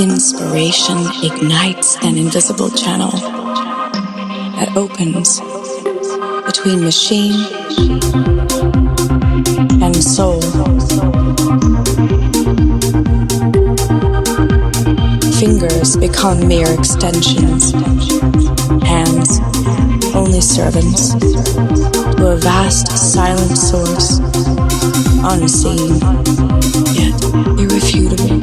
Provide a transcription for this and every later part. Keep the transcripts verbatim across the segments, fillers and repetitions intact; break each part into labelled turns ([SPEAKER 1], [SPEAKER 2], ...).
[SPEAKER 1] Inspiration ignites an invisible channel that opens between machine and soul. Fingers become mere extensions, hands only servants to a vast silent source, unseen yet irrefutable.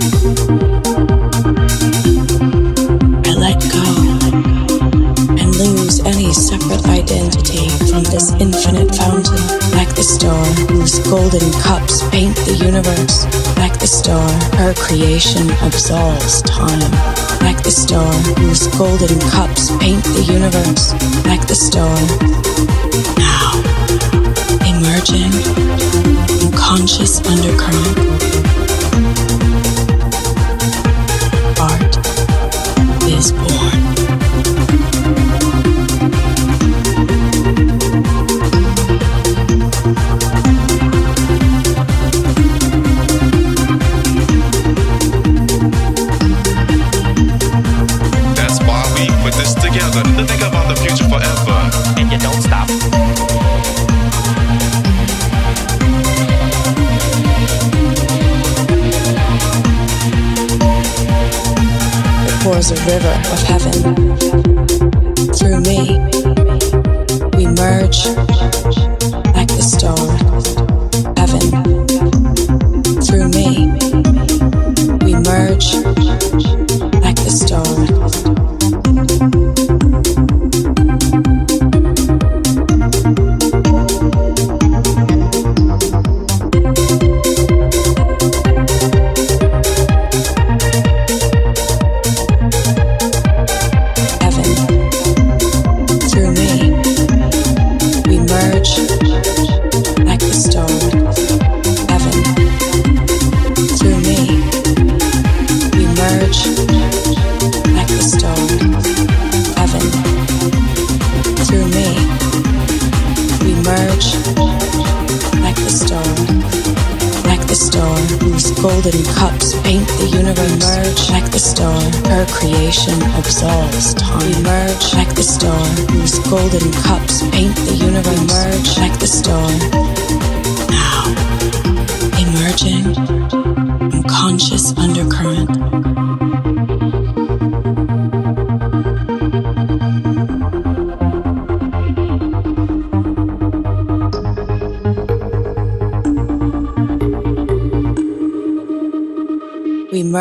[SPEAKER 1] I let go and lose any separate identity from this infinite fountain, like the star whose golden cups paint the universe, like the star her creation absolves time, like the star whose golden cups paint the universe, like the star now emerging in conscious undercurrent. Art is born.
[SPEAKER 2] That's why we put this together to think about the future forever.
[SPEAKER 3] And you don't stop.
[SPEAKER 1] Pours a river of heaven. Through me, we merge like the star. Heaven. Through me, we merge like the star. Golden cups paint the universe. Merge like the star, her creation absolves time. We merge like the star, whose golden cups paint the universe. Merge like the star, now emerging from conscious undercurrent. We merge.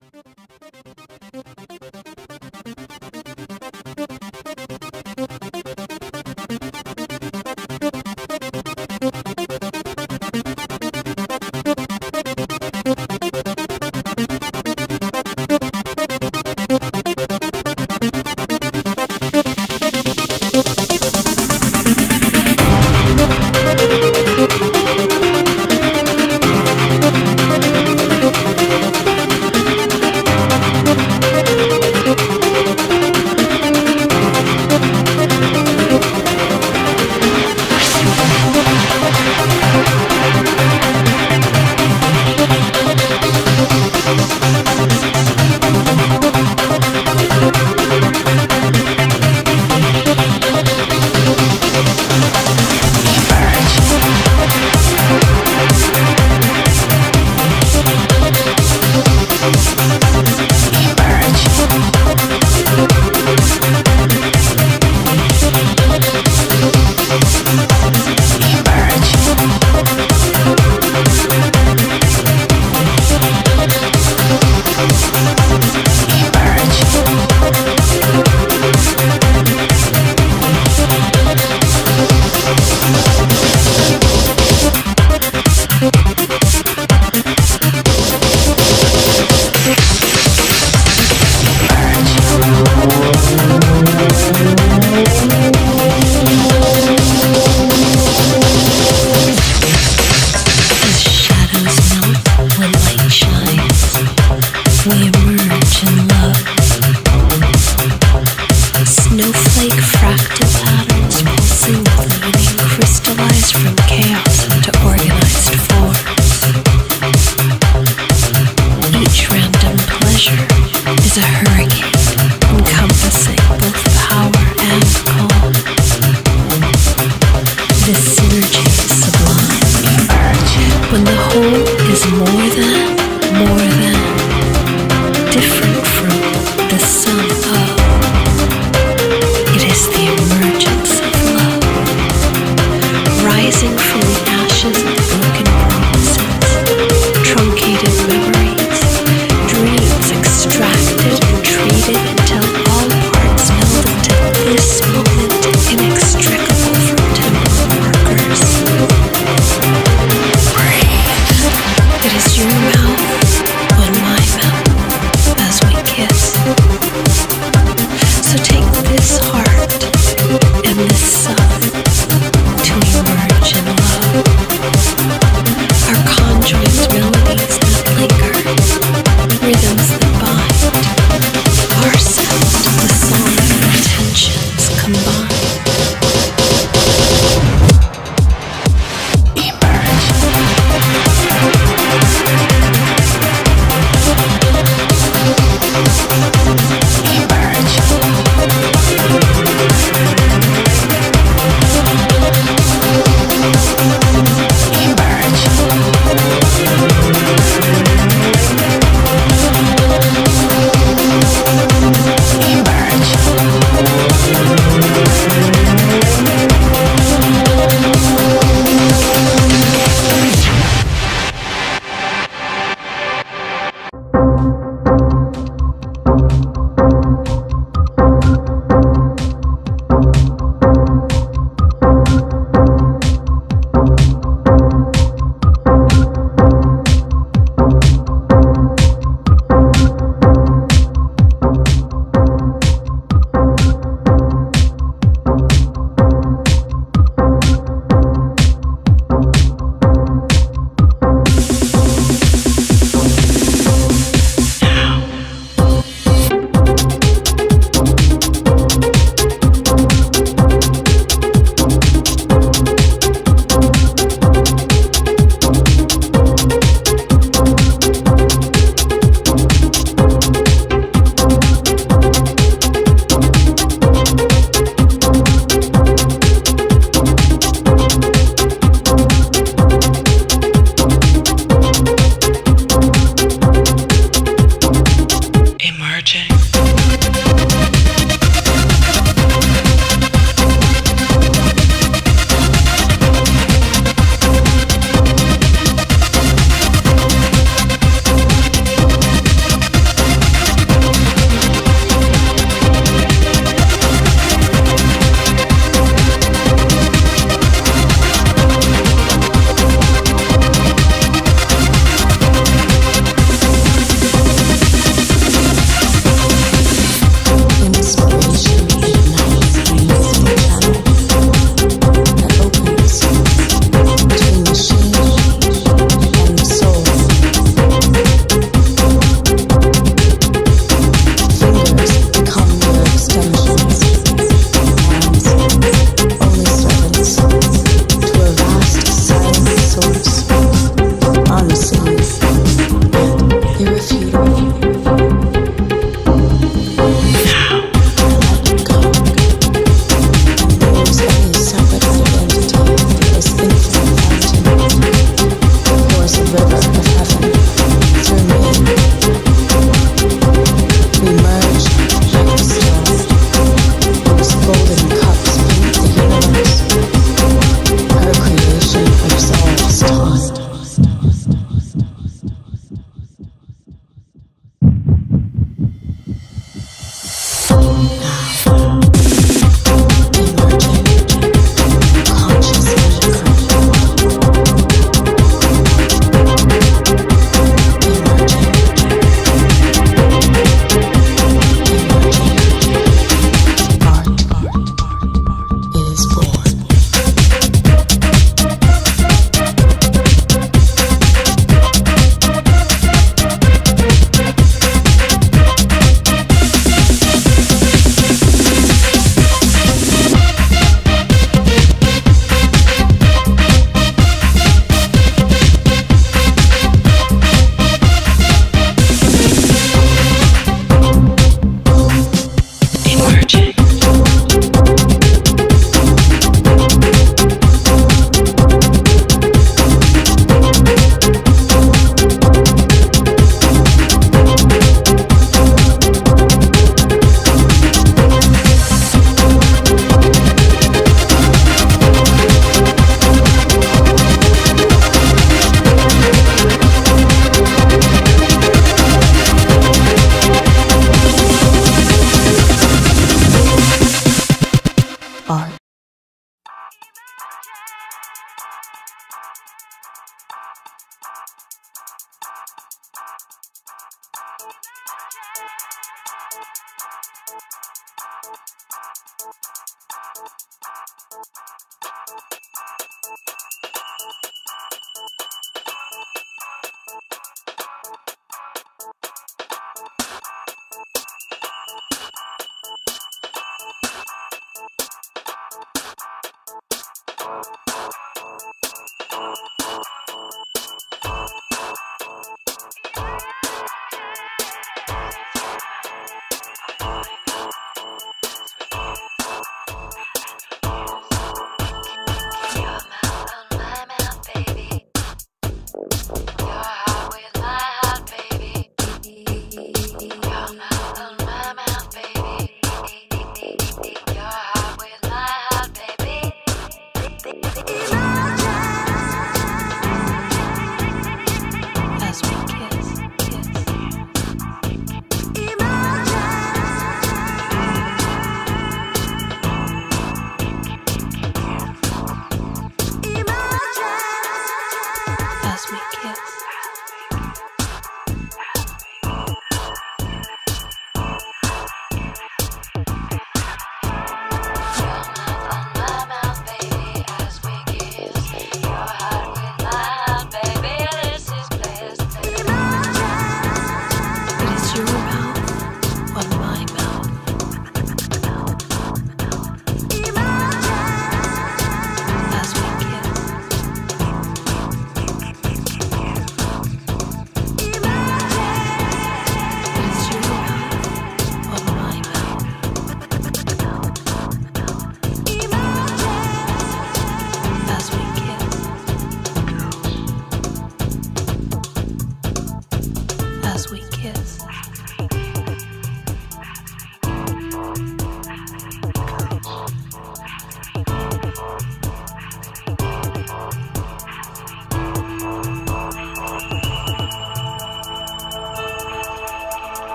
[SPEAKER 1] Snowflake fractal patterns pulsing with meaning crystallized from chaos into organized forms. Each random pleasure
[SPEAKER 3] is a hurricane encompassing both power and calm. This synergy is sublime. When the whole is more than, more than, different from, the sum of. It is the emergence of love, rising from the ashes of broken promises, truncated memories, dreams extracted and treated until all parts meld into this moment inextricable from temporal markers. Breathe. It is your